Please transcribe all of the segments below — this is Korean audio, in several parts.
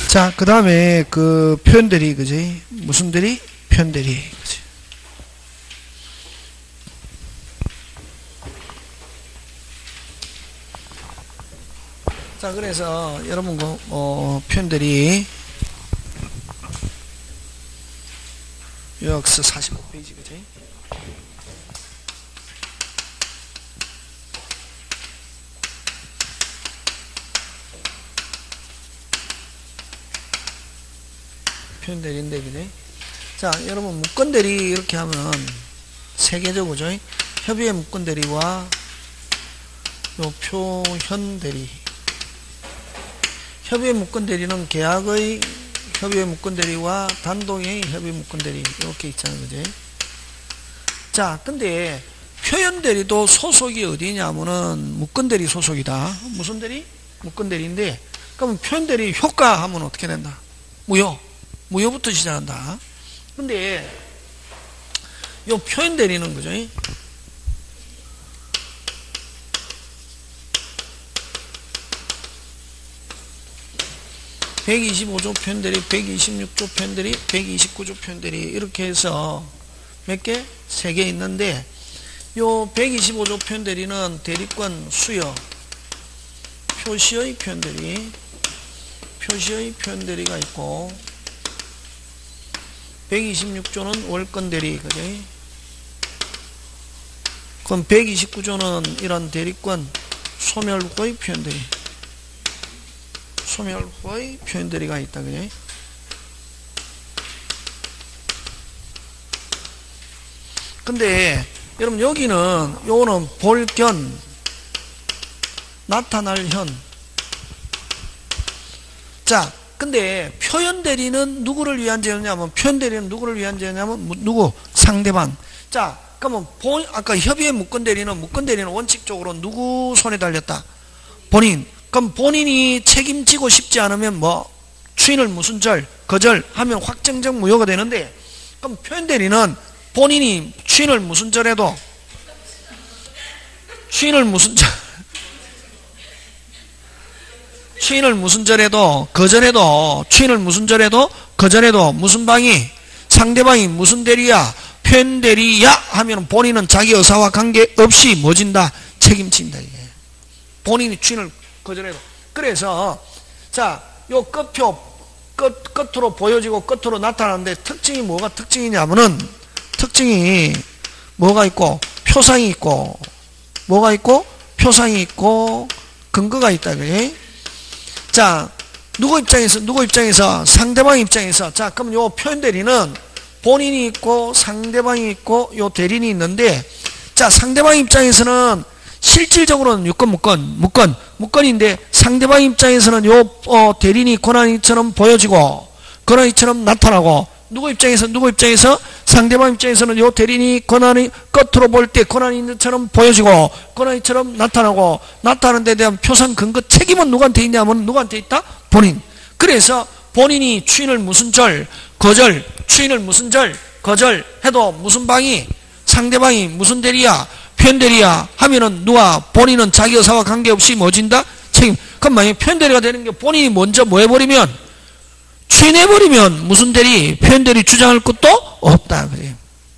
자, 그 다음에 그 표현들이, 그지? 무슨 대리? 표현대리. 그지? 자, 그래서 여러분, 표현들이 요약서 45페이지, 그지? 표현대리인데, 그지? 자, 여러분, 묶건대리 이렇게 하면 세 개죠, 그죠? 협의의 묶건대리와 요 표현대리. 협의의 묶건대리는 계약의 협의의 묶건대리와 단독의 협의 묶건대리 이렇게 있잖아요, 그지? 자, 근데 표현대리도 소속이 어디냐면은 묶건대리 소속이다. 무슨 대리? 묶건대리인데, 그러면 표현대리 효과 하면 어떻게 된다? 무효부터 시작한다. 근데 요 표현대리는 그죠? 125조 표현대리, 126조 표현대리, 129조 표현대리 이렇게 해서 몇 개? 3개 있는데 요 125조 표현대리는 대리권 수여, 표시의 표현대리가 있고 126조는 월권대리, 그죠? 그럼 129조는 이런 대리권 소멸 후의 표현대리. 소멸 후의 표현대리가 있다, 그죠? 근데, 여러분, 여기는, 요거는 볼견, 나타날 현. 자, 근데, 표현대리는 누구를 위한 제어냐면, 표현대리는 누구를 위한 제어냐면, 누구? 상대방. 자, 그러면, 아까 협의의 묶건대리는 원칙적으로 누구 손에 달렸다? 본인. 그럼 본인이 책임지고 싶지 않으면 추인을 무슨 절, 거절 하면 확정적 무효가 되는데, 그럼 표현대리는 본인이 추인을 무슨 절해도 거절해도 추인을 무슨 절해도 거절해도 무슨 방이 상대방이 무슨 대리야 표현대리야 하면 본인은 자기 의사와 관계없이 뭐진다 책임진다. 이게 본인이 추인을 거절해도. 그래서 자, 요 끝표 끝으로 보여지고 끝으로 나타나는데 특징이 뭐가 특징이냐면은 특징이 뭐가 있고 표상이 있고 뭐가 있고 표상이 있고 근거가 있다. 그래? 자, 누구 입장에서 상대방 입장에서 자, 그럼 요 표현대리는 본인이 있고 상대방이 있고 요 대리인이 있는데 자, 상대방 입장에서는 실질적으로는 무건인데 상대방 입장에서는 요 대리인이 고난이처럼 보여지고 고난이처럼 나타나고 누구 입장에서 상대방 입장에서는 요 대리인이 고난이 겉으로 볼 때 고난이처럼 보여지고 고난이처럼 나타나고 나타나는 데 대한 표상 근거 책임은 누구한테 있냐면 누구한테 있다? 본인. 그래서 본인이 추인을 무슨 절 거절 추인을 무슨 절 거절 해도 무슨 방이 상대방이 무슨 대리야 표현대리야 하면은 본인은 자기 의사와 관계없이 뭐진다? 책임. 그럼 만약에 표현대리가 되는 게 본인이 먼저 뭐 해버리면 추인해버리면 무슨 대리? 표현대리 주장할 것도 없다. 그래요.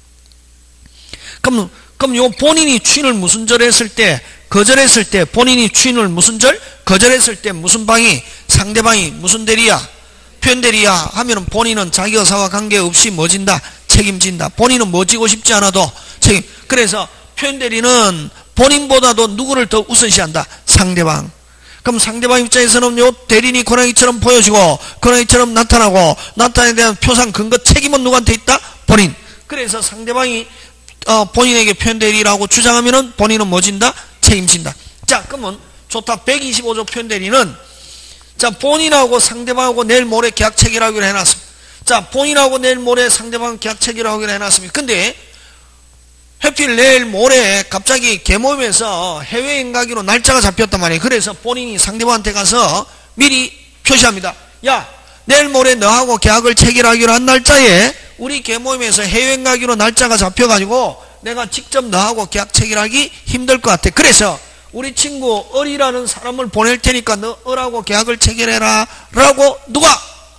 그럼 요 본인이 추인을 무슨 절 했을 때 거절했을 때 본인이 추인을 무슨 절 거절했을 때 무슨 방이 상대방이 무슨 대리야? 표현대리야 하면은 본인은 자기 의사와 관계없이 뭐진다? 책임진다. 본인은 뭐 지고 싶지 않아도 책임. 그래서 표현대리는 본인보다도 누구를 더 우선시한다? 상대방. 그럼 상대방 입장에서는 요 대리인이 고난이처럼 보여지고 고난이처럼 나타나고 나타나에 대한 표상 근거 책임은 누구한테 있다? 본인. 그래서 상대방이 본인에게 표현대리라고 주장하면은 본인은 뭐진다? 책임진다. 자, 그러면 좋다. 125조 표현대리는 자, 본인하고 상대방하고 내일 모레 계약 체결하기로 해놨습니다. 자, 본인하고 내일 모레 상대방 계약 체결하기로 해놨습니다. 근데 하필 내일 모레 갑자기 개모임에서 해외여행 가기로 날짜가 잡혔단 말이에요. 그래서 본인이 상대방한테 가서 미리 표시합니다. 야, 내일 모레 너하고 계약을 체결하기로 한 날짜에 우리 개모임에서 해외여행 가기로 날짜가 잡혀가지고 내가 직접 너하고 계약 체결하기 힘들 것 같아. 그래서 우리 친구 을이라는 사람을 보낼 테니까 너 을하고 계약을 체결해라 라고 누가?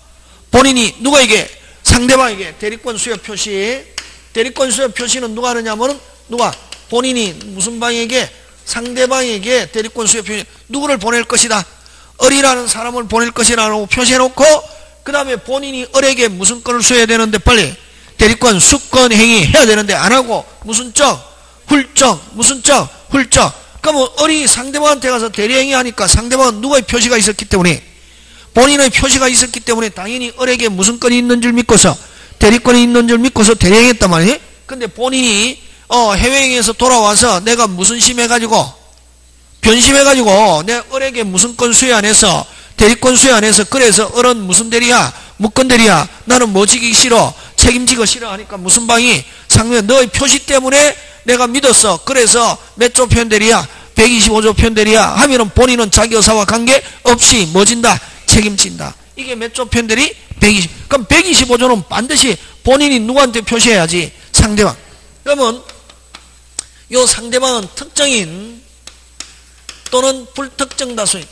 본인이 누구에게? 상대방에게 대리권 수여 표시. 대리권 수여 표시는 누가 하느냐면은 누가? 본인이 무슨 방에게? 상대방에게 대리권 수여 표시. 누구를 보낼 것이다? 을이라는 사람을 보낼 것이라고 표시해놓고 그 다음에 본인이 을에게 무슨 건을 수여해야 되는데 빨리 대리권 수권 행위 해야 되는데 안 하고 무슨 적? 훌적. 무슨 적? 훌적. 그러면 을이 상대방한테 가서 대리행위 하니까 상대방은 누구의 표시가 있었기 때문에 본인의 표시가 있었기 때문에 당연히 을에게 무슨 건이 있는 줄 믿고서 대리권이 있는 줄 믿고서 대리행했단 말이에요. 근데 본인이 해외여행에서 돌아와서 내가 무슨 심해가지고 변심해가지고 내 을에게 무슨 건 수여 안 해서 대리권 수여 안 해서 그래서 을은 무슨 대리야? 무권 대리야? 나는 뭐 지기 싫어? 책임지기 싫어 하니까 무슨 방이 상대 너의 표시 때문에 내가 믿었어. 그래서 몇 조 편대리야? 125조 편대리야 하면은 본인은 자기 의사와 관계없이 뭐 진다? 책임진다. 이게 몇 조 편대리? 120. 그럼 125조는 반드시 본인이 누구한테 표시해야지? 상대방. 그러면 요 상대방은 특정인 또는 불특정 다수인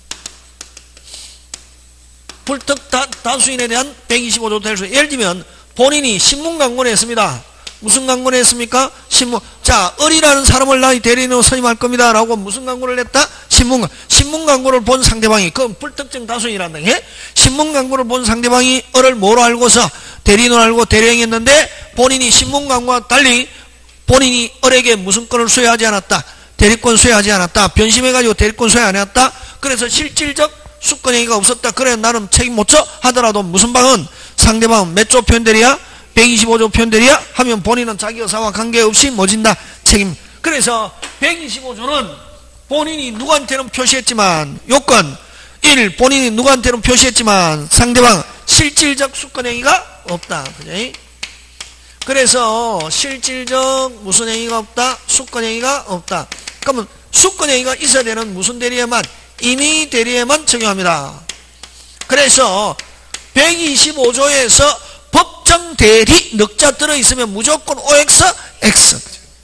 다수인에 대한 125조 될 수. 예를 들면 본인이 신문 광고를 했습니다. 무슨 광고를 했습니까? 신문. 자, 을이라는 사람을 나의 대리인으로 선임할 겁니다 라고 무슨 광고를 냈다? 신문 광고를 본 상대방이, 그건 불특정 다수인이란다. 신문 광고를 본 상대방이 을을 뭐로 알고서 대리인으로 알고 대리행했는데 본인이 신문 광고와 달리 본인이 을에게 무슨 건을 수여하지 않았다? 대리권 수여하지 않았다. 변심해가지고 대리권 수여 안 해왔다. 그래서 실질적 수권행위가 없었다. 그래 나는 책임 못 져 하더라도 무슨 방은 상대방은 몇 조 편대리야? 125조 편대리야? 하면 본인은 자기 의사와 관계없이 뭐 진다? 책임. 그래서 125조는 본인이 누구한테는 표시했지만 요건 1. 본인이 누구한테는 표시했지만 상대방 실질적 수권행위가 없다. 그죠? 그래서 실질적 무슨 행위가 없다? 수권행위가 없다. 그러면 수권행위가 있어야 되는 무슨 대리에만? 임의 대리에만 적용합니다. 그래서 125조에서 법정 대리 넉자 들어있으면 무조건 OX, X.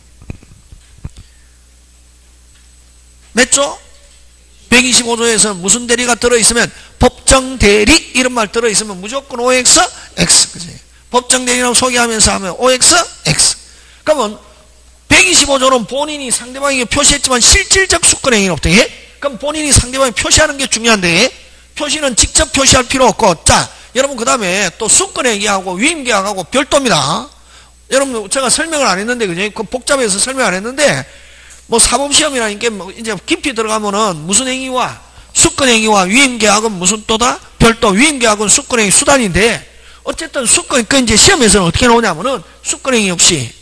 몇 조? 125조에서 무슨 대리가 들어있으면 법정 대리 이런 말 들어있으면 무조건 OX, X. 그지? 법정 대리라고 소개하면서 하면 OX, X. 그러면 125조는 본인이 상대방에게 표시했지만 실질적 수권행위는 없다. 그럼 본인이 상대방에 표시하는 게 중요한데 표시는 직접 표시할 필요 없고 자 여러분 그 다음에 또 수권행위하고 위임계약하고 별도입니다. 여러분 제가 설명을 안 했는데 그죠? 그 복잡해서 설명 안 했는데 뭐 사법시험이라니까 뭐 이제 깊이 들어가면은 무슨 행위와 수권행위와 위임계약은 무슨 또다? 별도. 위임계약은 수권행위 수단인데 어쨌든 수권, 그 이제 시험에서는 어떻게 나오냐면은 수권행위 없이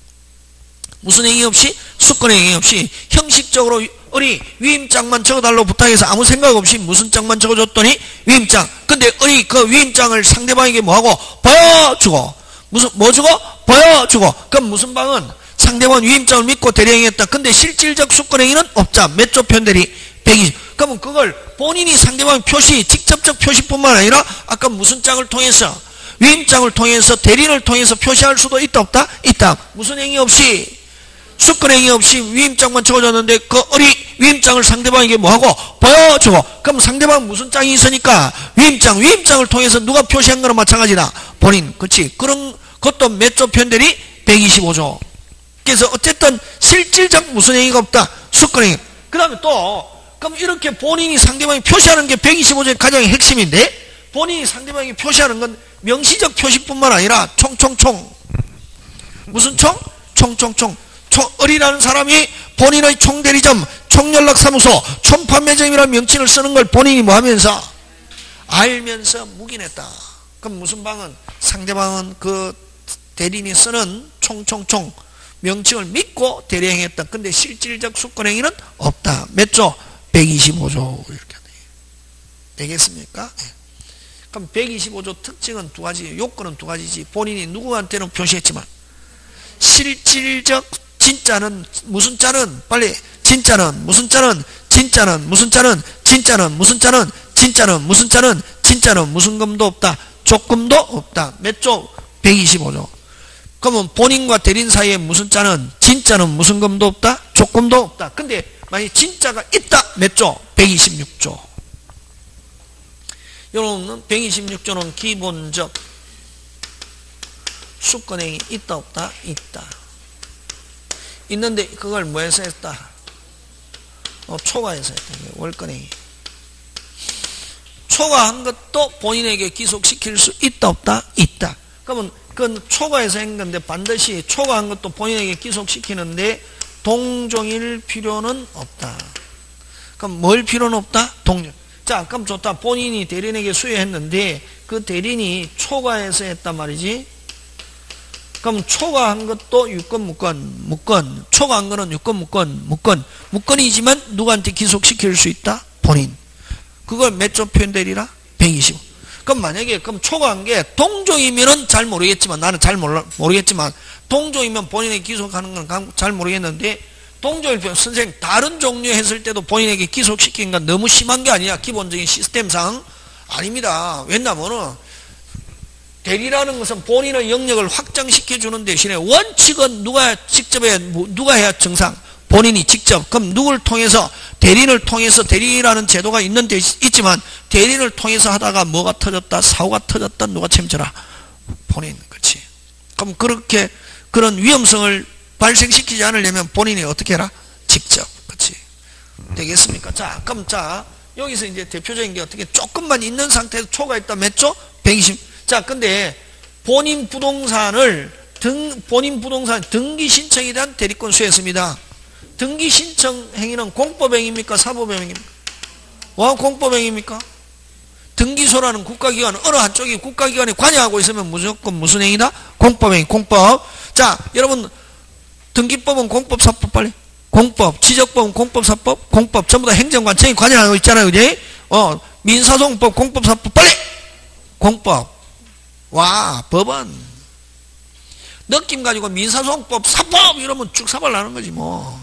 무슨 행위 없이? 수권행위 없이 형식적으로 을이 위임장만 적어달라고 부탁해서 아무 생각 없이 무슨 장만 적어줬더니 위임장. 근데 을이 그 위임장을 상대방에게 뭐하고? 보여주고. 무슨, 뭐 주고? 보여주고. 그럼 무슨 방은 상대방 위임장을 믿고 대리행했다. 근데 실질적 수권행위는 없자. 몇 조 편대리? 120. 그러면 그걸 본인이 상대방 표시, 직접적 표시뿐만 아니라 아까 무슨 장을 통해서 위임장을 통해서 대리인을 통해서 표시할 수도 있다 없다? 있다. 무슨 행위 없이? 수권행위 없이 위임장만 적어줬는데 그 을이 위임장을 상대방에게 뭐하고? 보여주고. 그럼 상대방 무슨 장이 있으니까 위임장을 통해서 누가 표시한 거랑 마찬가지다. 본인. 그치? 그런 것도 몇 조 편대리? 125조. 그래서 어쨌든 실질적 무슨 행위가 없다. 수권행위. 그 다음에 또 그럼 이렇게 본인이 상대방이 표시하는 게 125조의 가장 핵심인데 본인이 상대방이 표시하는 건 명시적 표시뿐만 아니라 총총총. 무슨 총? 총총총. 을이라는 사람이 본인의 총대리점, 총연락사무소, 총판매점이라는 명칭을 쓰는 걸 본인이 뭐 하면서? 알면서 묵인했다. 그럼 무슨 방은? 상대방은 그 대리인이 쓰는 총총총 명칭을 믿고 대리행했다. 근데 실질적 수권행위는 없다. 몇 조? 125조. 이렇게 되겠습니까? 네. 그럼 125조 특징은 두 가지, 요건은 두 가지지. 본인이 누구한테는 표시했지만 실질적 진짜는 무슨 자는 빨리 진짜는 무슨 자는 진짜는 무슨 자는 진짜는 무슨 자는 진짜는 무슨 자는 진짜는 무슨 금도 없다. 조금도 없다. 몇 조? 125조. 그러면 본인과 대리인 사이에 무슨 자는 진짜는 무슨 금도 없다. 조금도 없다. 근데 만약 진짜가 있다. 몇 조? 126조. 여러분 126조는 기본적 수권행위 있다 없다? 있다. 있는데 그걸 뭐해서 했다? 초과해서 했다. 월권행위. 초과한 것도 본인에게 기속시킬 수 있다 없다? 있다. 그러면 그건 초과해서 한 건데 반드시 초과한 것도 본인에게 기속시키는데 동종일 필요는 없다. 그럼 뭘 필요는 없다? 동종. 자, 그럼 좋다. 본인이 대리인에게 수여했는데 그 대리인이 초과해서 했단 말이지. 그럼 초과한 것도 유권, 무권. 초과한 거는 유권, 무권. 무권이지만 누구한테 기속시킬 수 있다? 본인. 그걸 몇 조 표현되리라? 125. 그럼 만약에 그럼 초과한 게 동종이면은 잘 모르겠지만 나는 잘 모르겠지만 동종이면 본인에게 기속하는 건 잘 모르겠는데 동종일 표 선생님 다른 종류 했을 때도 본인에게 기속시킨 건 너무 심한 게 아니야. 기본적인 시스템상 아닙니다. 왜냐면은 대리라는 것은 본인의 영역을 확장시켜 주는 대신에 원칙은 누가 직접 해야 누가 해야 정상 본인이 직접. 그럼 누굴 통해서 대리인을 통해서 대리라는 제도가 있지만 대리인을 통해서 하다가 뭐가 터졌다 사고가 터졌다 누가 책임져라? 본인. 그렇지. 그럼 그렇게 그런 위험성을 발생시키지 않으려면 본인이 어떻게 해라? 직접. 그렇지. 되겠습니까? 자, 그럼 자 여기서 이제 대표적인 게 어떻게 조금만 있는 상태에서 초과했다 몇 조? 120. 자, 근데 본인 부동산 등기 신청에 대한 대리권 수였습니다. 등기 신청 행위는 공법행위입니까? 사법행위입니까? 공법행위입니까? 등기소라는 국가기관, 어느 한쪽이 국가기관에 관여하고 있으면 무조건 무슨 행위다? 공법행위, 공법. 자, 여러분, 등기법은 공법, 사법, 빨리. 공법, 지적법은 공법, 사법, 공법. 전부 다 행정관청이 관여하고 있잖아요, 그지? 민사소송법, 공법, 사법, 빨리! 공법. 와, 법원. 느낌 가지고 민사소송법, 사법! 이러면 쭉 사발 나는 거지, 뭐.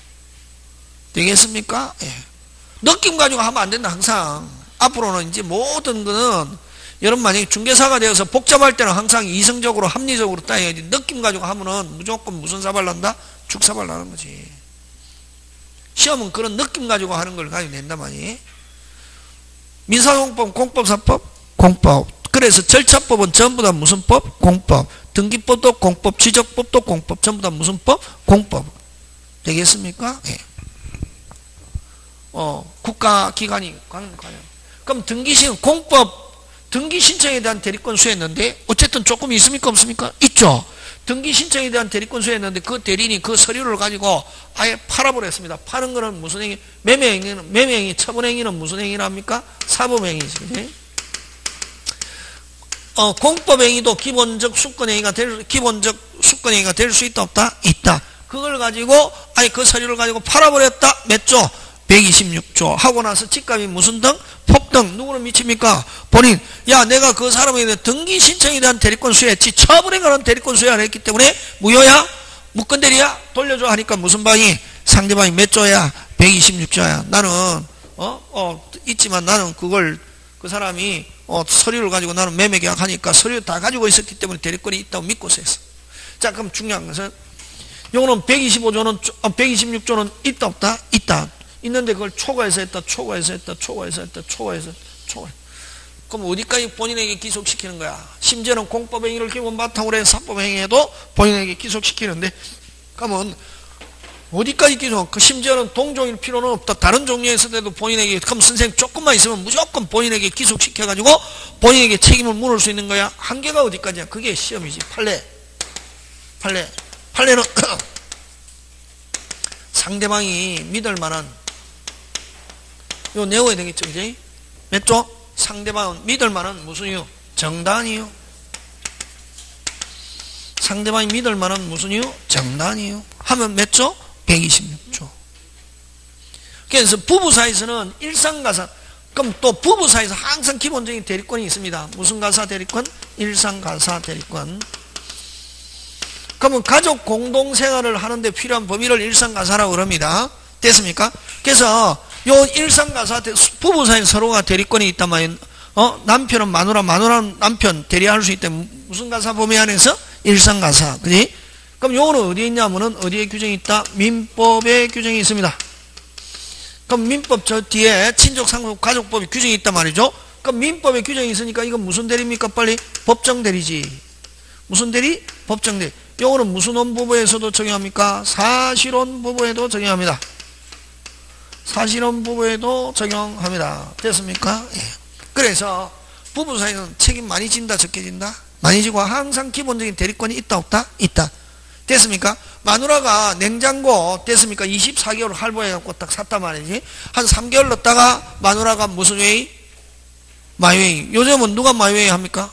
되겠습니까? 예. 느낌 가지고 하면 안 된다, 항상. 앞으로는 이제 모든 거는, 여러분 만약에 중개사가 되어서 복잡할 때는 항상 이성적으로, 합리적으로 따야지. 느낌 가지고 하면은 무조건 무슨 사발 난다? 죽사발 나는 거지. 시험은 그런 느낌 가지고 하는 걸 가지고 낸단 말이에요. 민사소송법, 공법사법, 공법. 그래서 절차법은 전부 다 무슨 법? 공법. 등기법도 공법, 지적법도 공법. 전부 다 무슨 법? 공법. 되겠습니까? 예. 국가기관이 관여. 그럼 등기신 공법, 등기 신청에 대한 대리권 수했는데 어쨌든 조금 있습니까? 없습니까? 있죠. 등기 신청에 대한 대리권 수했는데 그 대리인이 그 서류를 가지고 아예 팔아버렸습니다. 파는 거는 무슨 행위? 매매행위, 처분행위는 무슨 행위를 합니까? 사법행위지. 공법행위도 기본적 수권행위가 될 수 있다 없다? 있다. 그걸 가지고 아예 그 서류를 가지고 팔아버렸다. 몇 조? 126조. 하고 나서 집값이 무슨 등? 폭등. 누구를 미칩니까? 본인. 야, 내가 그 사람에 대한 등기 신청에 대한 대리권 수여했지. 처분에 관한 대리권 수여 안 했기 때문에 무효야? 무건대리야? 돌려줘 하니까 무슨 방이? 상대방이 몇 조야? 126조야. 나는 있지만 나는 그걸 그 사람이 서류를 가지고 나는 매매계약 하니까 서류 다 가지고 있었기 때문에 대리권이 있다고 믿고서 했어. 자, 그럼 중요한 것은 요거는 126조는 있다 없다? 있다. 있는데 그걸 초과해서 했다. 그럼 어디까지 본인에게 기속시키는 거야? 심지어는 공법행위를 기본 바탕으로 해 사법행위에도 본인에게 기속시키는데 그러면 어디까지 기속? 심지어는 동종일 필요는 없다. 다른 종류에서도 본인에게 그럼 선생님 조금만 있으면 무조건 본인에게 기속시켜가지고 본인에게 책임을 물을 수 있는 거야. 한계가 어디까지야? 그게 시험이지. 판례는 상대방이 믿을 만한 요 내워야 되겠죠, 그지? 몇 조? 상대방은 믿을 만한 무슨 이유? 정당이유. 상대방이 믿을 만한 무슨 이유? 정당이유. 하면 몇 조? 126조. 그래서 부부 사이에서는 일상가사, 그럼 또 부부 사이에서 항상 기본적인 대리권이 있습니다. 무슨 가사 대리권? 일상가사 대리권. 그러면 가족 공동생활을 하는데 필요한 범위를 일상가사라고 그럽니다. 됐습니까? 그래서 요 일상가사 부부 사이 서로가 대리권이 있단 말이에요. 남편은 마누라는 남편 대리할 수 있다. 무슨 가사 범위 안에서? 일상가사. 그지? 그럼 요거는 어디에 있냐면은 어디에 규정이 있다? 민법에 규정이 있습니다. 그럼 민법 저 뒤에 친족상속 가족법이 규정이 있단 말이죠. 그럼 민법에 규정이 있으니까 이건 무슨 대리입니까? 빨리 법정 대리지. 무슨 대리? 법정 대리. 요거는 무슨 원부부에서도 적용합니까? 사실원 부부에도 적용합니다. 사실원 부부에도 적용합니다. 됐습니까? 예. 그래서 부부 사이는 책임 많이 진다, 적게 진다? 많이 지고 항상 기본적인 대리권이 있다, 없다? 있다. 됐습니까? 마누라가 냉장고 됐습니까? 24개월 할부해갖고 딱 샀단 말이지. 한 3개월 넣었다가 마누라가 무슨 웨이? 마이웨이. 요즘은 누가 마이웨이 합니까?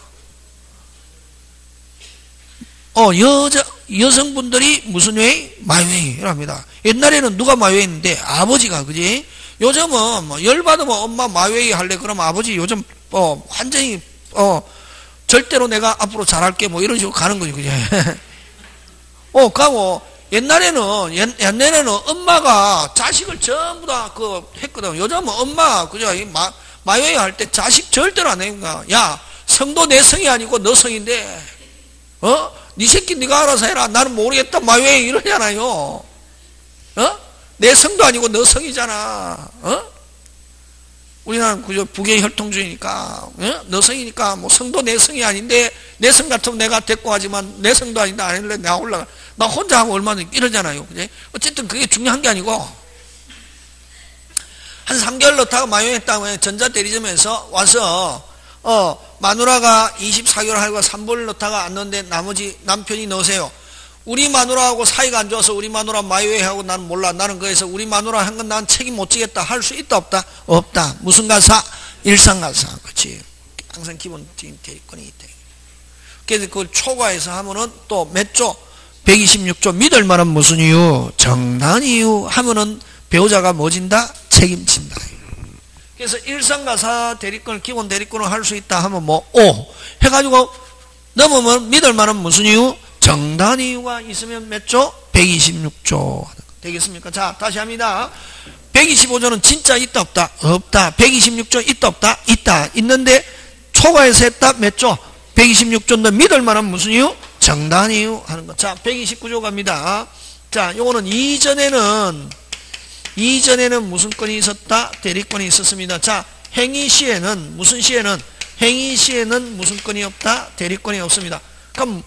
여성분들이 무슨 웨이? 마이웨이를 합니다. 옛날에는 누가 마이웨이 했는데? 아버지가, 그지? 요즘은 뭐 열받으면 엄마 마이웨이 할래? 그러면 아버지 요즘, 완전히, 절대로 내가 앞으로 잘할게. 뭐 이런 식으로 가는 거지, 그지? 가고, 옛날에는 엄마가 자식을 전부 다 했거든. 요즘은 엄마, 그죠? 마이웨이 할 때 자식 절대로 안 해니까. 야, 성도 내 성이 아니고 너 성인데, 네 새끼 네가 알아서 해라. 나는 모르겠다. 마이웨이 이러잖아요. 내 성도 아니고 너 성이잖아. 우리나라는 그저 북의 혈통주의니까, 너 성이니까 뭐 성도 내 성이 아닌데 내 성 같으면 내가 데리고 하지만 내 성도 아닌데 안 할래. 내가 올라가. 나 혼자 하고 얼마나 이러잖아요. 그지? 어쨌든 그게 중요한 게 아니고 한 3개월 넣다가 마이웨이 했다고 전자대리점에서 와서 마누라가 24개월 할고 3개월 넣다가 안 넣는데 나머지 남편이 넣으세요. 우리 마누라하고 사이가 안 좋아서 우리 마누라 마이웨이 하고 나는 몰라. 나는 거기서 우리 마누라 한 건 난 책임 못 지겠다. 할 수 있다 없다? 없다. 무슨 가사? 일상가사. 그렇지. 항상 기본적인 대리권이 있다. 그래서 그걸 초과해서 하면은 또 몇 조? 126조. 믿을 만한 무슨 이유? 정당한 이유 하면은 배우자가 뭐 진다? 책임진다. 그래서 일상가사 대리권을, 기본 대리권을 할 수 있다 하면 뭐, 해가지고 넘으면 믿을 만한 무슨 이유? 정당한 이유가 있으면 몇 조? 126조. 되겠습니까? 자, 다시 합니다. 125조는 진짜 있다, 없다? 없다. 126조 있다, 없다? 있다. 있는데, 초과해서 했다, 몇 조? 126조인데 믿을 만한 무슨 이유? 정당한 이유 하는 것. 자, 129조 갑니다. 자, 요거는 이전에는 무슨 건이 있었다? 대리권이 있었습니다. 자, 행위 시에는, 무슨 시에는? 행위 시에는 무슨 건이 없다? 대리권이 없습니다. 그럼,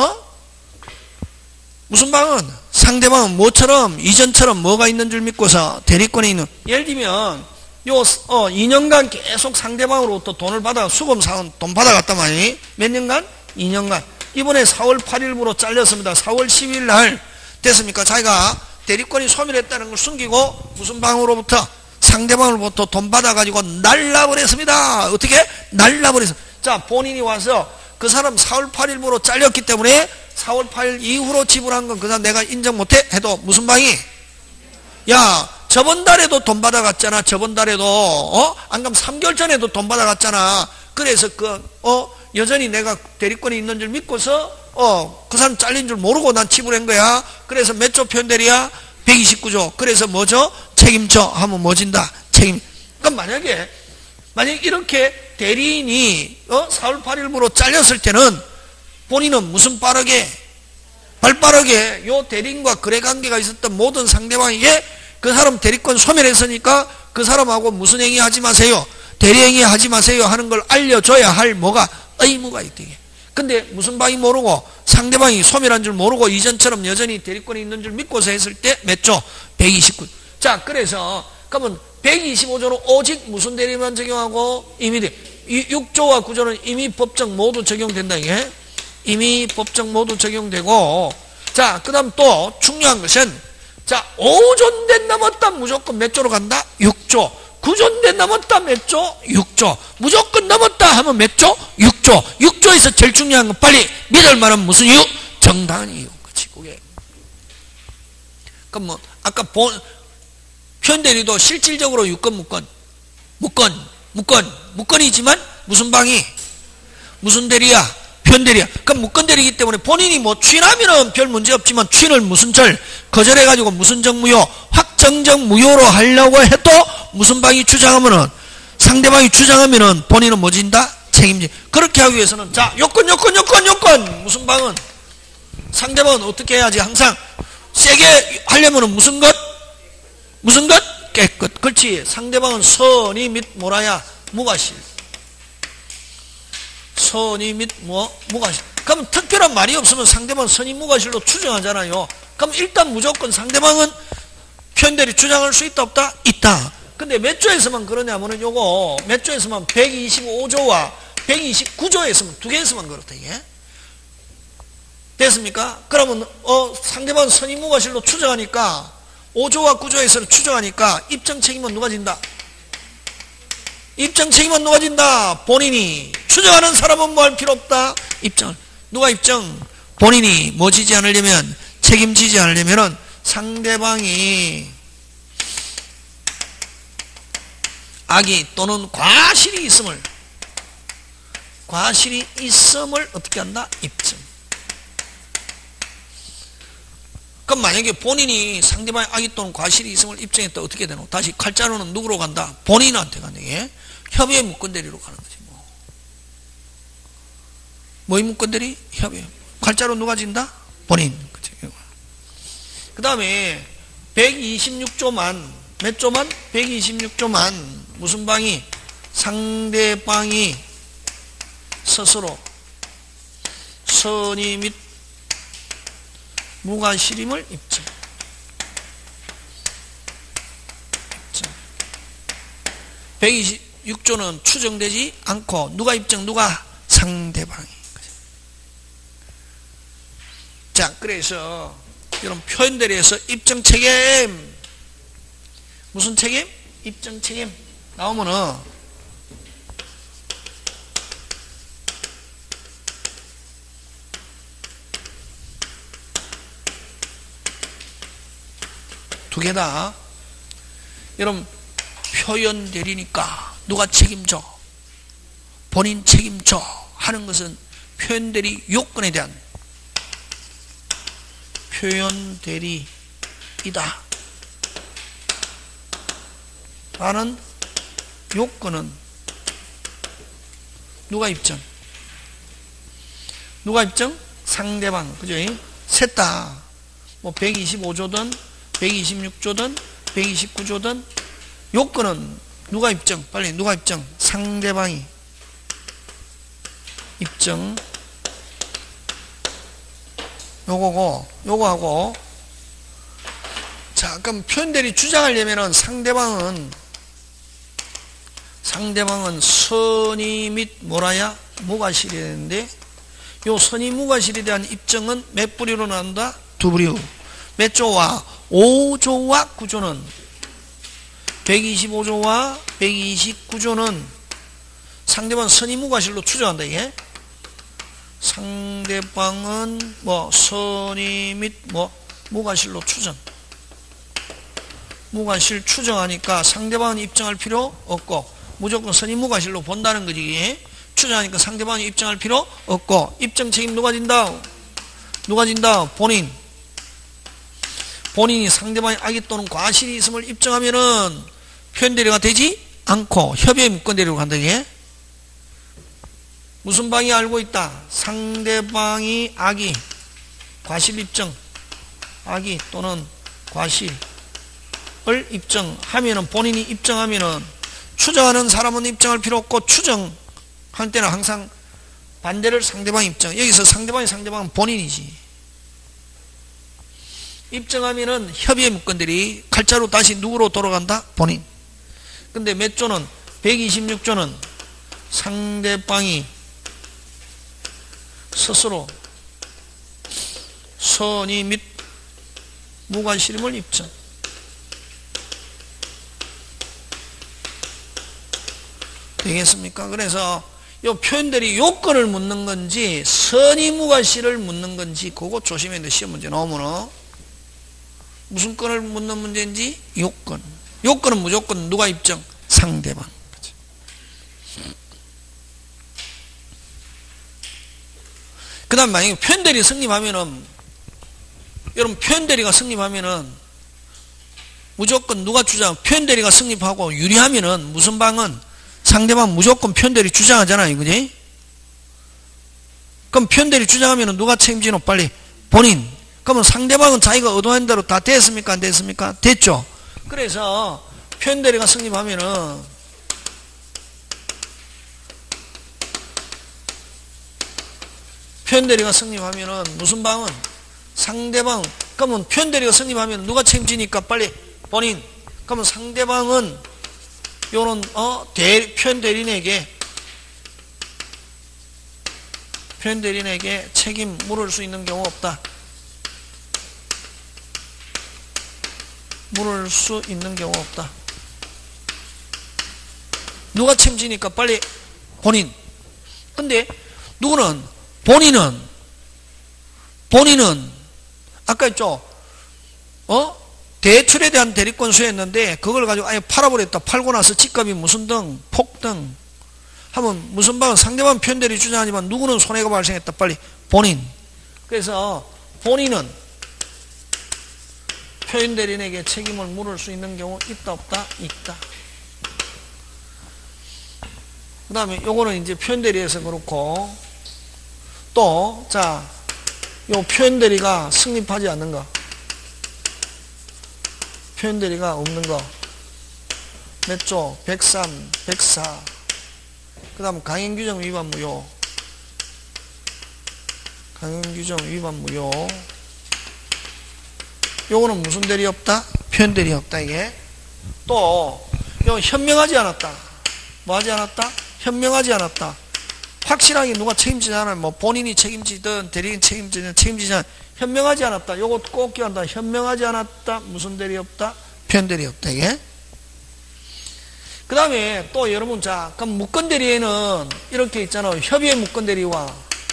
무슨 방은? 상대방은 뭐처럼, 이전처럼 뭐가 있는 줄 믿고서 대리권이 있는. 예를 들면, 2년간 계속 상대방으로부터 돈을 받아, 수금 사원 돈 받아갔단 말이에요. 몇 년간? 2년간. 이번에 4월 8일부로 잘렸습니다. 4월 10일 날 됐습니까? 자기가 대리권이 소멸했다는 걸 숨기고 무슨 방으로부터? 상대방으로부터 돈 받아가지고 날라버렸습니다. 어떻게? 날라버렸습니다. 자, 본인이 와서 그 사람 4월 8일부로 잘렸기 때문에 4월 8일 이후로 지불한 건 그 사람 내가 인정 못해? 해도 무슨 방이? 야, 저번 달에도 돈 받아갔잖아. 저번 달에도, 안 그럼 3개월 전에도 돈 받아갔잖아. 그래서 여전히 내가 대리권이 있는 줄 믿고서, 그 사람 잘린 줄 모르고 난 지불한 거야. 그래서 몇 조 편대리야? 129조. 그래서 뭐죠? 책임져. 하면 뭐 진다? 책임. 그럼 만약에 이렇게 대리인이, 4월 8일부로 잘렸을 때는 본인은 무슨 발빠르게 요 대리인과 거래관계가 있었던 모든 상대방에게 그 사람 대리권 소멸했으니까 그 사람하고 무슨 행위 하지 마세요. 대리행위 하지 마세요 하는 걸 알려줘야 할 뭐가? 의무가 있대. 근데 무슨 방이 모르고 상대방이 소멸한 줄 모르고 이전처럼 여전히 대리권이 있는 줄 믿고서 했을 때 몇 조? 129. 자, 그래서 그러면 125조는 오직 무슨 대리만 적용하고 이미 6조와 9조는 이미 법정 모두 적용된다 이게. 이미 법정 모두 적용되고. 자, 그다음 또 중요한 것은 자, 5조인데 넘었다 무조건 몇 조로 간다? 6조. 9조인데 넘었다 몇 조? 6조. 무조건 넘었다 하면 몇 조? 6조. 6조에서 제일 중요한 건 빨리 믿을 만한 무슨 이유? 정당한 이유. 그치, 그게. 그럼 뭐, 아까 편대리도 실질적으로 유권, 무권이지만 무슨 방이? 무슨 대리야? 편대리야. 그럼 무권대리이기 때문에 본인이 뭐 취인하면은 별 문제 없지만 취인을 무슨 거절해가지고 무슨 정무효? 확정적 무효로 하려고 해도 무슨 방이 주장하면은 상대방이 주장하면은 본인은 뭐 진다? 책임지. 그렇게 하기 위해서는 자, 요건. 무슨 방은? 상대방은 어떻게 해야지? 항상 세게 하려면은 무슨 것? 깨끗. 그렇지. 상대방은 선이 및 뭐라야? 무과실. 선의 및 무과실. 그럼 특별한 말이 없으면 상대방 선의 무과실로 추정하잖아요. 그럼 일단 무조건 상대방은 표현대리 주장할 수 있다 없다? 있다. 근데 몇 조에서만 그러냐면은 요거 몇 조에서만 125조와 129조에서만 두 개에서만 그렇다 이게. 됐습니까? 그러면 상대방 선의 무과실로 추정하니까 5조와 9조에서는 추정하니까 입증 책임은 누가 진다? 입증 책임은 누가 진다? 본인이. 추정하는 사람은 뭐 할 필요 없다? 입증. 누가 입증? 본인이 뭐 지지 않으려면 책임지지 않으려면은 상대방이 악의 또는 과실이 있음을 어떻게 한다? 입증. 그럼 만약에 본인이 상대방의 악의 또는 과실이 있음을 입증했다 어떻게 되노? 다시 칼자루는 누구로 간다? 본인한테 간다. 예? 협의의 무건대리로 가는 거지 뭐. 뭐의 무건대리? 협의. 칼자루 누가 진다? 본인. 그치? 그 다음에 126조만 몇 조만? 126조만 무슨 방이? 상대방이 스스로 선의 및 무과실임을 입증. 126조는 추정되지 않고 누가 입증? 누가? 상대방이. 자, 그래서 이런 표현대리에서 입증 책임 무슨 책임? 입증 책임 나오면은 두 개다. 여러분 표현대리니까 누가 책임져? 본인 책임져 하는 것은 표현대리 요건에 대한 표현대리이다 라는 요건은 누가 입증? 누가 입증? 상대방. 그죠? 셋 다 뭐 125조든 126조든 129조든 요건은 누가 입증? 빨리 누가 입증? 상대방이 입증. 요거하고 자, 그럼 표현대리 주장하려면은 상대방은 선의 및 뭐라야? 무과실이 되는데 요 선의 무과실에 대한 입증은 몇 부류로 나온다? 두 부류. 몇 조와? 5조와 9조는 125조와 129조는 상대방 선의 무과실로 추정한다 이게. 상대방은 뭐 선의 및 뭐 무과실로 추정. 무과실 추정하니까 상대방은 입증할 필요 없고 무조건 선의 무과실로 본다는 거지. 추정하니까 상대방이 입증할 필요 없고 입증 책임 누가 진다? 누가 진다? 본인. 본인이 상대방의 악의 또는 과실이 있음을 입증하면은 표현대리가 되지 않고 협의의 무건대리로 간다 이게. 무슨 방이 알고 있다? 상대방이 악의 과실 입증 악의 또는 과실을 입증하면은 본인이 입증하면은 추정하는 사람은 입증할 필요 없고 추정할 때는 항상 반대를 상대방이 입증. 여기서 상대방은 본인이지. 입증하면은 협의의 무건들이 칼자루 다시 누구로 돌아간다? 본인. 근데 몇 조는? 126조는 상대방이 스스로 선의 및 무과실임을 입증. 되겠습니까? 그래서 이 표현들이 요건을 묻는 건지 선의 무과실을 묻는 건지 그거 조심해야 돼. 시험 문제 나오면은 무슨 건을 묻는 문제인지 요건. 요건은 무조건 누가 입증? 상대방. 그 다음 만약에 표현대리 성립하면은 여러분 표현대리가 성립하면은 무조건 누가 주장? 표현대리가 성립하고 유리하면은 무슨 방은 상대방 무조건 표현대리 주장하잖아요. 그지? 그럼 표현대리 주장하면은 누가 책임지노? 빨리 본인. 그러면 상대방은 자기가 의도한 대로 다 됐습니까? 안 됐습니까? 됐죠. 그래서 표현대리가 성립하면은 표현대리가 성립하면은 무슨 방은 상대방. 그러면 표현대리가 성립하면 누가 책임지니까 빨리 본인. 그러면 상대방은 요런 표현대리인에게 책임 물을 수 있는 경우 없다. 물을 수 있는 경우 없다. 누가 책임지니까 빨리 본인. 근데 누구는 본인은 아까 했죠. 대출에 대한 대리권 수여했는데 그걸 가지고 아예 팔아버렸다. 팔고 나서 집값이 무슨 등 폭등 하면 무슨 방은 상대방 표현대리 주장하지만 누구는 손해가 발생했다. 빨리 본인. 그래서 본인은 표현대리인에게 책임을 물을 수 있는 경우 있다 없다? 있다. 그 다음에 요거는 이제 표현대리에서 그렇고 또 자 요 표현대리가 성립하지 않는 거, 표현대리가 없는 거 몇 조? 103, 104. 그 다음 강행규정 위반 무효, 강행규정 위반 무효. 요거는 무슨 대리 없다? 표현대리 없다. 이게 또 요 현명하지 않았다. 뭐 하지 않았다? 현명하지 않았다. 확실하게 누가 책임지지 않아요. 뭐 본인이 책임지든 대리인 책임지지 않아. 현명하지 않았다. 요거 꼭 기억한다. 현명하지 않았다. 무슨 대리 없다? 표현대리 없다. 이게. 그 다음에 또 여러분, 자, 그럼 무건대리에는 이렇게 있잖아요. 협의의 무건대리와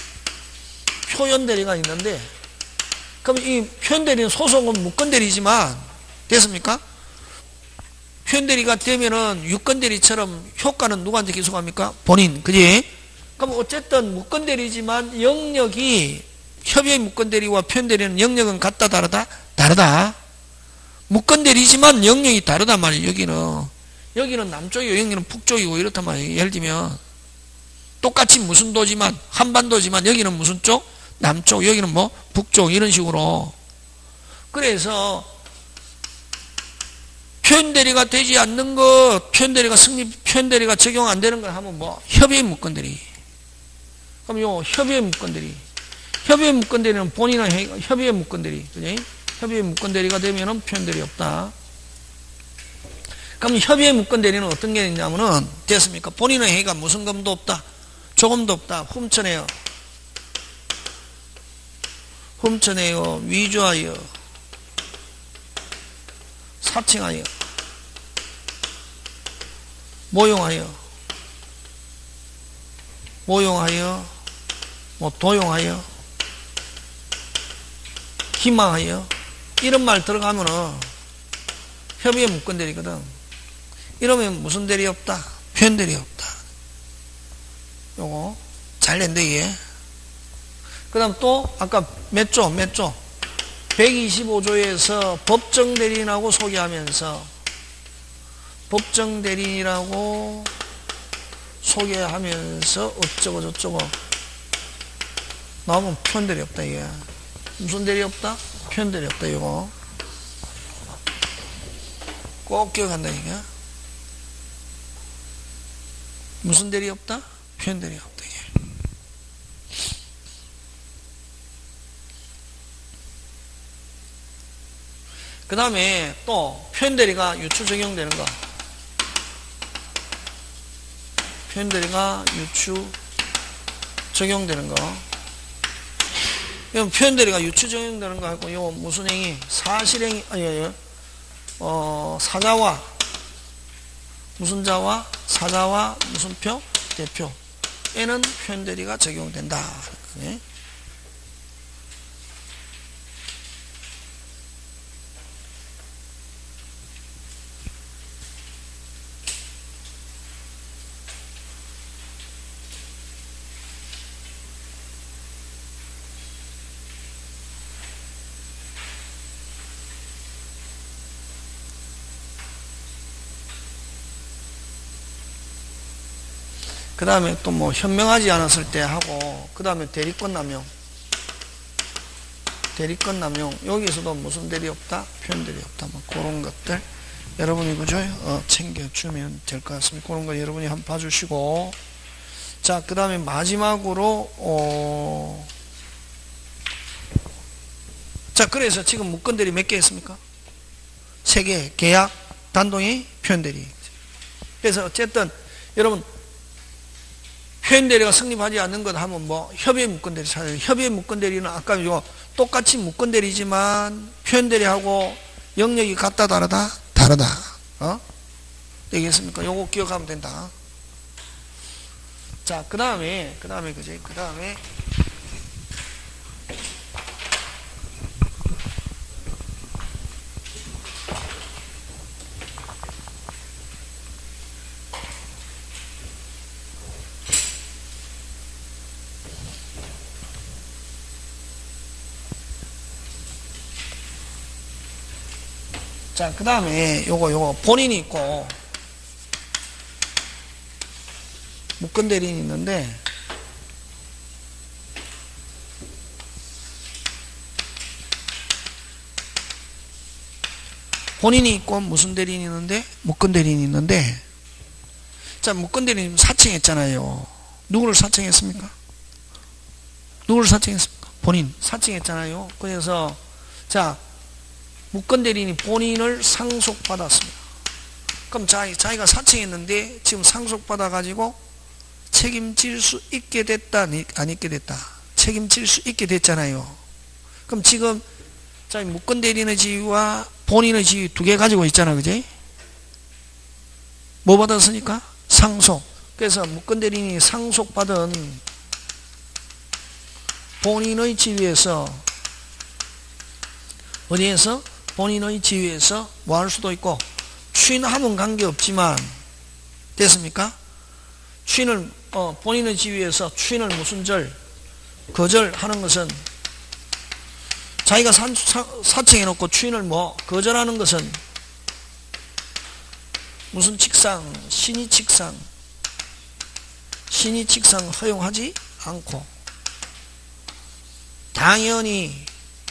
표현대리가 있는데, 그럼 이 표현대리는 소속은 무건대리지만, 됐습니까? 표현대리가 되면은 유건대리처럼 효과는 누구한테 기속합니까? 본인. 그지? 그럼 어쨌든 무건대리지만 영역이, 협의의 무건대리와 표현대리는 영역은 같다, 다르다? 다르다. 무건대리지만 영역이 다르단 말이에요. 여기는 남쪽이고 여기는 북쪽이고 이렇단 말이에요. 예를 들면 똑같이 무슨 도지만 한반도지만 여기는 무슨 쪽? 남쪽, 여기는 뭐 북쪽, 이런 식으로. 그래서 표현대리가 되지 않는 것, 표현대리가 적용 안 되는 걸 하면 뭐 협의의 무건대리. 그럼 요 협의의 무건대리는 본인은 협의의 무건대리, 그지? 협의의 무건대리가 되면은 표현대리 없다. 그럼 협의의 무건대리는 어떤 게 있냐면은, 됐습니까? 본인의 행위가 무슨 검도 없다. 조금도 없다. 훔쳐내요. 위조하여, 사칭하여, 모용하여, 뭐 도용하여, 기망하여, 이런 말 들어가면은 협의의 무건대리거든. 이러면 무슨 대리 없다? 표현대리 없다. 요거 잘 낸다 이게. 그 다음 또 아까 몇 조? 125조에서 법정대리인하고 소개하면서 어쩌고 저쩌고 나오면 표현대리 없다 이게. 무슨 대리 없다? 표현대리 없다 이거. 꼭 기억한다 이게. 무슨 대리 없다? 표현대리 없다 이게. 그 다음에 또 표현대리가 유추 적용되는 거. 표현대리가 유추 적용되는 거. 이건 표현대리가 유추 적용되는 거 하고, 이거 무슨 행위? 사실행위, 사자와 무슨 자와 사자와 무슨 표? 대표에는 표현대리가 적용된다. 네? 그 다음에 또 뭐 현명하지 않았을 때 하고, 그 다음에 대리권 남용. 여기서도 무슨 대리 없다? 표현대리 없다. 뭐 그런 것들 여러분이 그죠? 챙겨주면 될 것 같습니다. 그런 거 여러분이 한번 봐주시고, 자, 그 다음에 마지막으로 자, 그래서 지금 무건대리 몇 개 있습니까? 3개. 계약, 단동의, 표현대리. 그래서 어쨌든 여러분 표현대리가 성립하지 않는 것 하면 뭐 협의의 무건대리 찾아요. 협의의 무건대리는 아까 이거 똑같이 무건대리지만 표현대리하고 영역이 같다 다르다? 다르다. 되겠습니까? 요거 기억하면 된다. 자, 그 다음에 그지? 그 다음에 자, 그 다음에 요거 본인이 있고 무건대리인이 있는데 본인이 있고 무슨 대리인이 있는데 무건대리인이 있는데 자, 무건대리인 사칭했잖아요. 누구를 사칭했습니까? 누구를 사칭했습니까? 본인 사칭했잖아요. 그래서 자, 무건대리인이 본인을 상속받았습니다. 그럼 자기가 사칭했는데 지금 상속받아가지고 책임질 수 있게 됐다, 안 있게 됐다? 책임질 수 있게 됐잖아요. 그럼 지금 자, 무건대리인의 지위와 본인의 지위 2개 가지고 있잖아, 그지? 뭐 받았으니까? 상속. 그래서 무건대리인이 상속받은 본인의 지위에서 어디에서? 본인의 지위에서 뭐 할 수도 있고 추인하면 관계없지만 됐습니까? 추인을 본인의 지위에서 추인을 무슨 절? 거절하는 것은 자기가 사칭해놓고 추인을 뭐 거절하는 것은 무슨 직상? 신의 직상. 신의 직상 허용하지 않고 당연히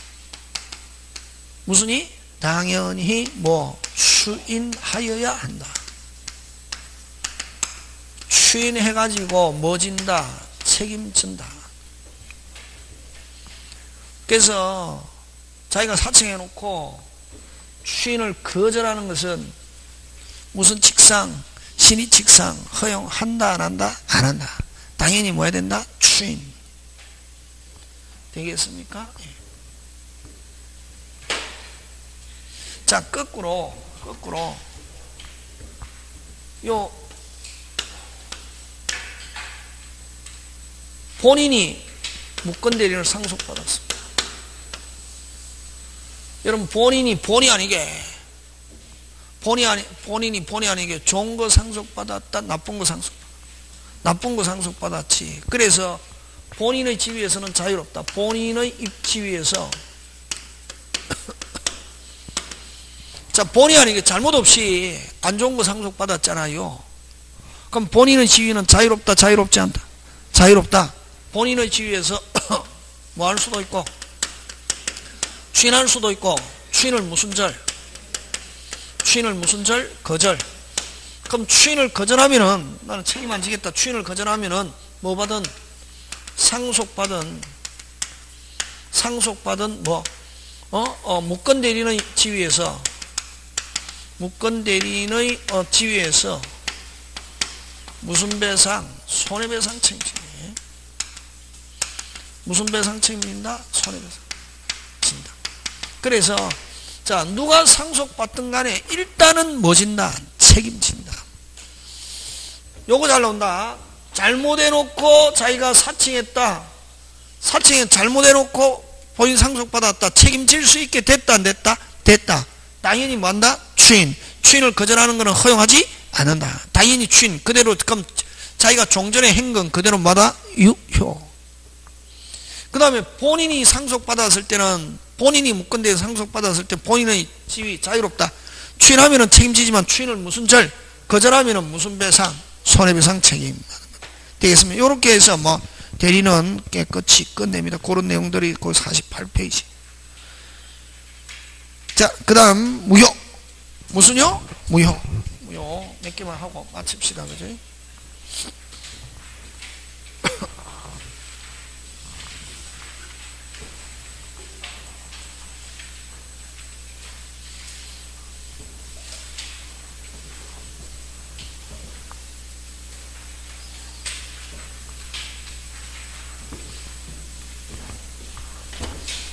무슨이? 당연히 뭐 추인하여야 한다. 추인해가지고 뭐 진다? 책임진다. 그래서 자기가 사칭해놓고 추인을 거절하는 것은 무슨 직상? 신의 직상 허용한다 안 한다? 안 한다. 당연히 뭐 해야 된다? 추인. 되겠습니까? 자, 거꾸로 요 본인이 무건대리인을 상속받았습니다. 여러분 본인이 본의 아니게 좋은 거 상속받았다, 나쁜 거 상속받았지. 그래서 본인의 지위에서는 자유롭다. 본인의 지위에서 자, 본의 아니게 잘못 없이 안 좋은 거 상속받았잖아요. 그럼 본인의 지위는 자유롭다, 자유롭지 않다? 자유롭다. 본인의 지위에서 뭐 할 수도 있고 추인할 수도 있고 추인을 무슨 절? 추인을 무슨 절? 거절. 그럼 추인을 거절하면은 나는 책임 안 지겠다. 추인을 거절하면은 뭐 받은? 상속받은 뭐 무건대리인의 지위에서 무슨 배상? 손해배상 책임집니다. 무슨 배상 책임진다? 손해배상 진다. 그래서 자, 누가 상속받든 간에 일단은 뭐 진다? 책임진다. 요거 잘 나온다. 잘못해놓고 자기가 사칭했다. 사칭에 잘못해놓고 본인 상속받았다. 책임질 수 있게 됐다 안 됐다? 됐다. 당연히 뭐 한다? 추인을 거절하는 것은 허용하지 않는다. 당연히 추인 그대로. 그럼 자기가 종전에 한 건 그대로 뭐다? 유효. 그 다음에 본인이 상속받았을 때는 본인이 무건대에 상속받았을 때 본인의 지위 자유롭다. 추인하면은 책임지지만 추인을 무슨 절? 거절하면은 무슨 배상? 손해배상 책임. 되겠습니다. 이렇게 해서 뭐 대리는 깨끗이 끝냅니다. 그런 내용들이 그 48페이지. 자, 그 다음 무효. 무슨요? 무효. 몇 개만 하고 마칩시다. 그죠?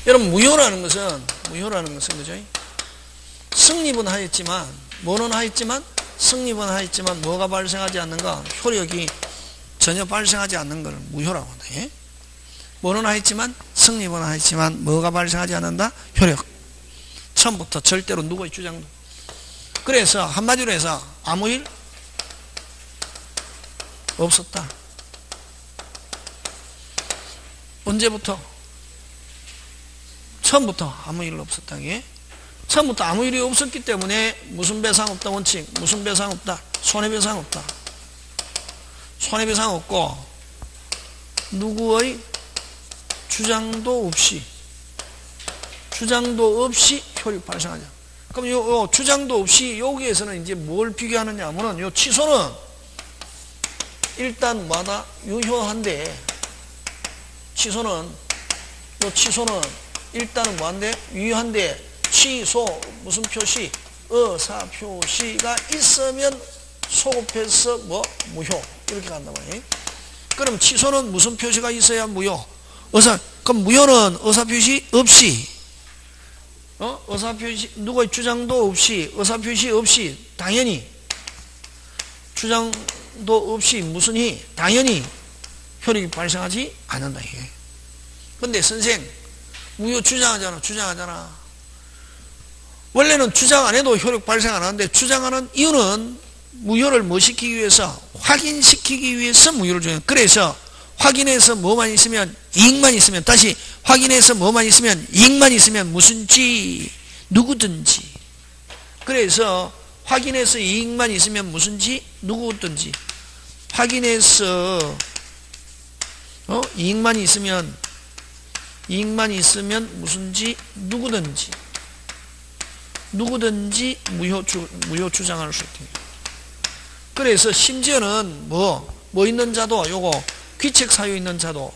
여러분, 무효라는 것은 그죠? 성립은 하였지만, 뭐는 하였지만, 성립은 하였지만, 뭐가 발생하지 않는가? 효력이 전혀 발생하지 않는 걸 무효라고 한다. 예? 뭐는 하였지만, 성립은 하였지만, 뭐가 발생하지 않는다? 효력. 처음부터 절대로 누구의 주장도. 그래서, 한마디로 해서, 아무 일 없었다. 언제부터? 처음부터 아무 일 없었다. 예? 처음부터 아무 일이 없었기 때문에 무슨 배상 없다 원칙, 무슨 배상 없다, 손해배상 없다. 손해배상 없고 누구의 주장도 없이 효력 발생하죠. 그럼 요 주장도 없이 여기에서는 이제 뭘 비교하느냐 하면은 요 취소는 일단 뭐다? 유효한데 취소는 일단은 뭐한데? 유효한데 취소 무슨 표시? 의사 표시가 있으면 소급해서 뭐 무효 이렇게 간단 말이에요. 그럼 취소는 무슨 표시가 있어야 무효? 그럼 무효는 의사 표시 없이 의사 표시 누구의 주장도 없이 의사 표시 없이 당연히 주장도 없이 무슨 히 당연히 효력이 발생하지 않는다 이게. 근데 선생 무효 주장하잖아. 원래는 주장 안 해도 효력 발생 안 하는데 주장하는 이유는 무효를 뭐 시키기 위해서? 확인시키기 위해서 무효를 주는. 그래서 확인해서 뭐만 있으면 이익만 있으면 다시 확인해서 뭐만 있으면 이익만 있으면 무슨지 누구든지. 그래서 확인해서 이익만 있으면 무슨지 누구든지. 확인해서 이익만 있으면 무슨지 누구든지 무효 주장할 수 있다. 그래서 심지어는 뭐 있는 자도 요거 귀책사유 있는 자도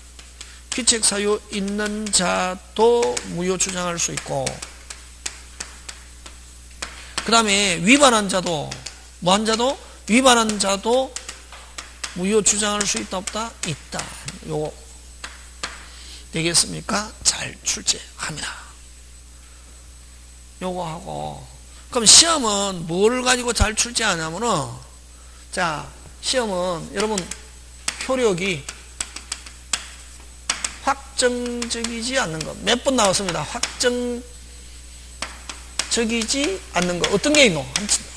무효 주장할 수 있고 그 다음에 위반한 자도 위반한 자도 무효 주장할 수 있다 없다? 있다. 요거 되겠습니까? 잘 출제합니다. 요거 하고 그럼 시험은 뭘 가지고 잘 출제하냐면은 자 시험은 여러분 효력이 확정적이지 않는 것 몇 번 나왔습니다. 확정적이지 않는 것 어떤 게 있노?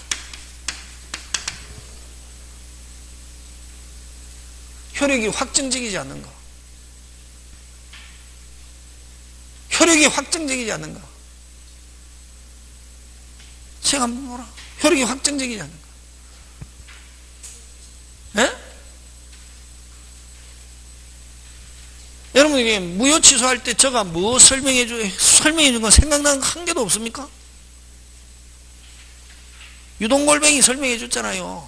효력이 확정적이지 않는 것 효력이 확정적이지 않는 것 책 한번 보라. 효력이 확정적이지 않는 거. 예? 여러분 이게 무효 취소할 때 제가 뭐 설명해 준 건 생각나는 거 한 개도 없습니까? 유동골뱅이 설명해 줬잖아요.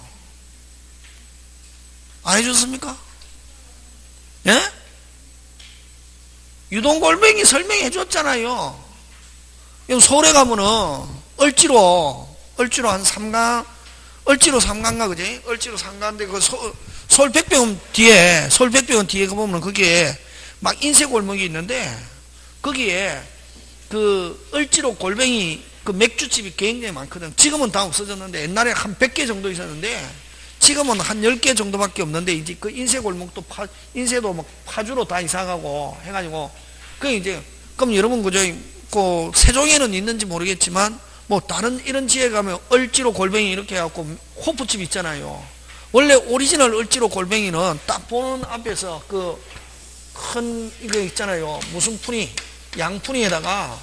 안 해줬습니까? 예? 유동골뱅이 설명해 줬잖아요. 서울에 가면은 얼지로 한 3강, 얼지로 3강가, 그지? 얼지로 3강인데, 서울 백병원 뒤에 보면 거기에 막 인쇄 골목이 있는데, 거기에 얼지로 골뱅이 맥주집이 굉장히 많거든. 지금은 다 없어졌는데, 옛날에 한 100개 정도 있었는데, 지금은 한 10개 정도밖에 없는데, 이제 인쇄 골목도 인쇄도 막 파주로 다 이사가고 해가지고, 그럼 여러분, 그죠? 세종에는 있는지 모르겠지만, 뭐 다른 이런 지에 가면 얼지로 골뱅이 이렇게 해갖고 호프집 있잖아요. 원래 오리지널 얼지로 골뱅이는 딱 보는 앞에서 큰 이거 있잖아요. 무슨 푼이 양푼이에다가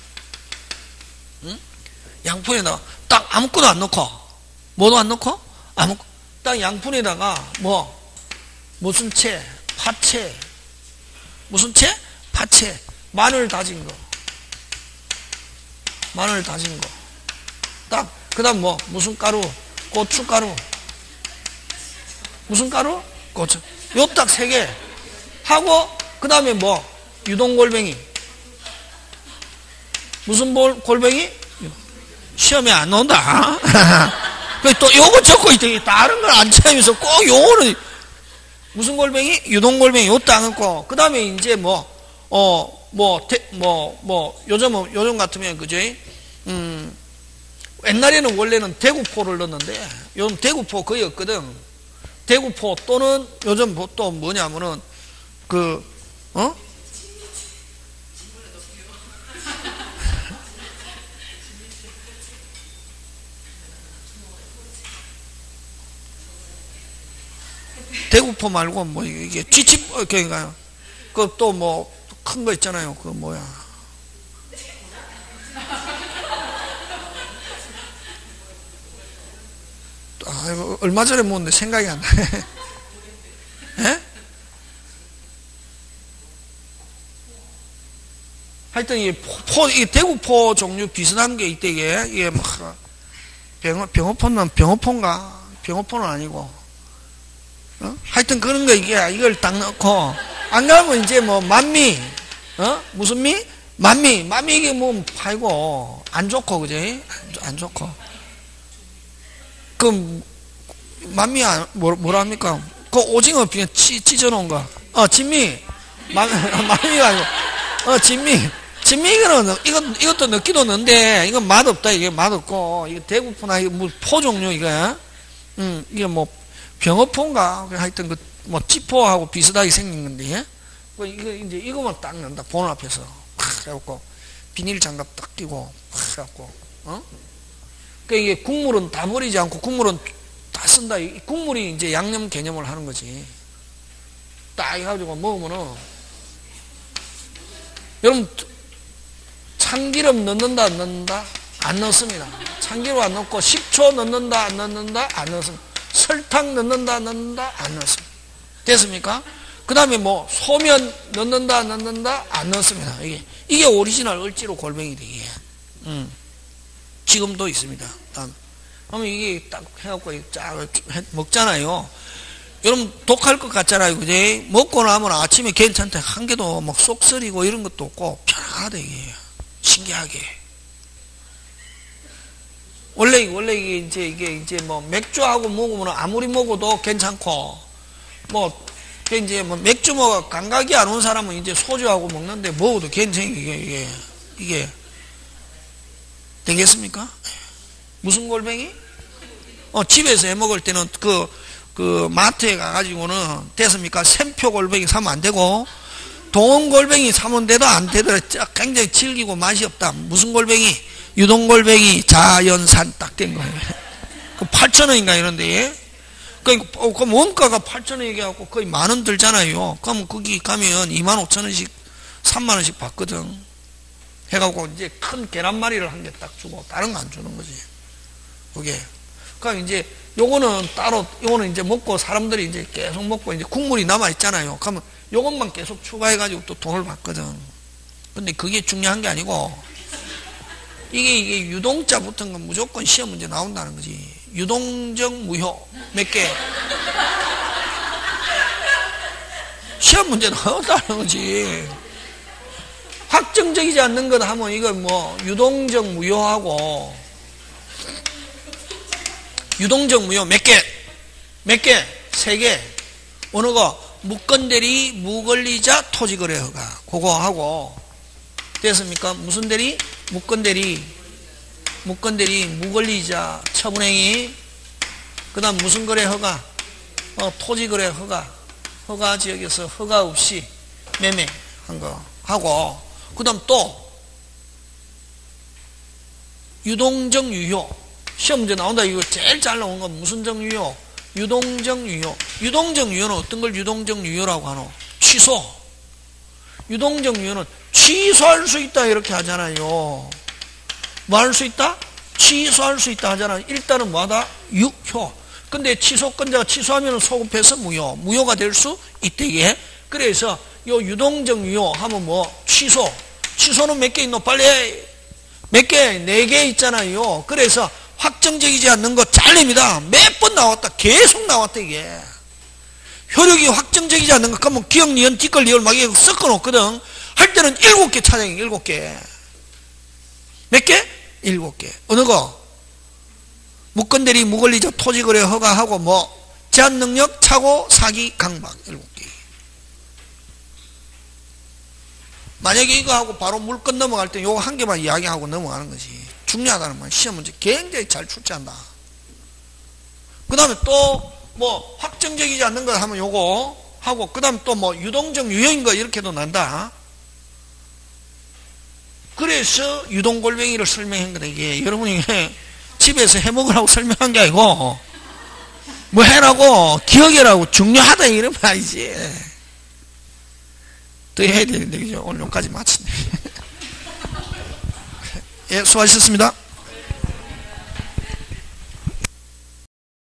양푼에다가 딱 아무것도 안 넣고 뭐도 안 넣고 딱 양푼에다가 무슨 채 파채 무슨 채 파채 마늘 다진 거 딱, 그 다음 무슨 가루, 고춧가루, 무슨 가루? 고추. 요 딱 3개. 하고, 그 다음에 유동골뱅이. 무슨 골뱅이? 시험에 안 나온다. 또 요거 적고 있더니 다른 걸 안 찾으면서 꼭 요거는, 무슨 골뱅이? 유동골뱅이. 요 딱 넣고, 그 다음에 이제 요즘 같으면, 그지? 옛날에는 원래는 대구포를 넣었는데, 요즘 대구포 거의 없거든. 대구포 또는 요즘 또 뭐냐면은, 대구포 말고 뭐 이게 쥐칩 그러니까요. 그 또 뭐 큰 거 있잖아요. 그 뭐야. 아, 얼마 전에 먹었는데 생각이 안 나네. 예? 하여튼 이 대구포 종류 비슷한 게 있대. 이게 막 병어포인가? 병어포는 아니고. 하여튼 그런 거 이걸 딱 넣고 안 가면 이제 뭐 만미 무슨 미? 만미 이게 뭐 팔고 안 좋고 그지? 안 좋고 그 만미 뭐라 합니까? 그 오징어 그냥 찢어 놓은 거 진미 만미가 아니고 진미 이것도 넣기도 넣는데 이건 맛없다. 이게 맛없고 이거 대구포나 이거 뭐 포 종류 이거 이게 뭐 병어포인가? 하여튼 뭐 찌포하고 비슷하게 생긴 건데, 이제 이거만 딱 넣는다. 보는 앞에서. 그래갖고, 비닐 장갑 딱 끼고, 그래갖고, 이게 국물은 다 버리지 않고 국물은 다 쓴다. 이 국물이 이제 양념 개념을 하는 거지. 딱 해가지고 먹으면은, 여러분, 참기름 넣는다, 안 넣는다? 안 넣습니다. 참기름 안 넣고, 식초 넣는다, 안 넣는다? 안 넣습니다. 설탕 넣는다, 안 넣습니다. 됐습니까? 그 다음에 뭐, 소면 넣는다, 안 넣습니다. 이게 오리지널 을지로 골뱅이 되게. 지금도 있습니다. 그러면 이게 딱 해갖고 쫙 먹잖아요. 여러분, 독할 것 같잖아요. 그지? 먹고 나면 아침에 괜찮대. 한 개도 막 쏙 쓰리고 이런 것도 없고, 편하다, 이게. 신기하게. 원래 이게 뭐 맥주하고 먹으면 아무리 먹어도 괜찮고 이제 뭐 맥주 감각이 안 온 사람은 이제 소주하고 먹는데 먹어도 괜찮아. 이게 되겠습니까? 무슨 골뱅이? 집에서 해 먹을 때는 그 마트에 가가지고는 됐습니까? 샘표 골뱅이 사면 안 되고 동원 골뱅이 사면 돼도 안 되더라. 굉장히 질기고 맛이 없다. 무슨 골뱅이? 유동골뱅이 자연산 딱 된 거예요. 그 8,000원인가 이런데, 그럼 원가가 8,000원 얘기하고 거의 10,000원 들잖아요. 그럼 거기 가면 25,000원씩, 30,000원씩 받거든. 해갖고 이제 큰 계란말이를 한 개 딱 주고, 다른 거 안 주는 거지. 그게. 그러니까 이제 요거는 따로, 요거는 이제 먹고 사람들이 이제 계속 먹고 이제 국물이 남아있잖아요. 그러면 요것만 계속 추가해가지고 또 돈을 받거든. 근데 그게 중요한 게 아니고, 이게 유동자 붙은 건 무조건 시험 문제 나온다는 거지. 유동적 무효 몇 개? 시험 문제 나온다는 거지. 확정적이지 않는 것 하면 이건 뭐 유동적 무효하고 유동적 무효 몇 개? 몇 개? 3개. 어느 거? 무건대리, 무권리자, 토지거래 허가. 그거 하고 됐습니까? 무슨 대리? 무건대리, 무권리자, 처분행위, 그 다음 무슨 거래 허가? 토지거래 허가 지역에서 허가 없이 매매한 거 하고, 그 다음 또 유동적 유효. 시험 문제 나온다. 이거 제일 잘 나온 건 무슨 적 유효? 유동적 유효. 유동적 유효는 어떤 걸 유동적 유효라고 하노? 취소. 유동적 유효는 취소할 수 있다 이렇게 하잖아요. 뭐 할 수 있다? 취소할 수 있다 하잖아요. 일단은 뭐하다? 유효. 근데 취소권자가 취소하면 소급해서 무효가 될 수 있대. 그래서 요 유동적 유효 하면 뭐 취소는 몇 개 있노? 빨리 해. 몇 개? 4개 있잖아요. 그래서 확정적이지 않는 거 잘립니다. 몇 번 나왔다. 계속 나왔다 이게. 효력이 확정적이지 않는 거 그러면 기억, 니은, 뒷걸, 리을 막 섞어 놓거든. 할 때는 7개 찾아요. 7개. 몇 개? 7개. 어느 거? 무건대리, 무권리자, 토지거래 허가하고 뭐 제한능력, 착오, 사기, 강박 7개. 만약에 이거 하고 바로 물건 넘어갈 때 요거 한 개만 이야기하고 넘어가는 거지. 중요하다는 말. 시험 문제 굉장히 잘 출제한다. 그 다음에 또 뭐 확정적이지 않는 거 하면 요거 하고, 그 다음에 또 뭐 유동적 유형인 거 이렇게도 난다. 그래서 유동골뱅이를 설명한 거다. 이게 여러분이 집에서 해먹으라고 설명한 게 아니고 뭐 해라고, 기억이라고, 중요하다 이런 말이지. 더 해야 되는데, 그죠? 오늘 여기까지 마치네. 예, 수고하셨습니다.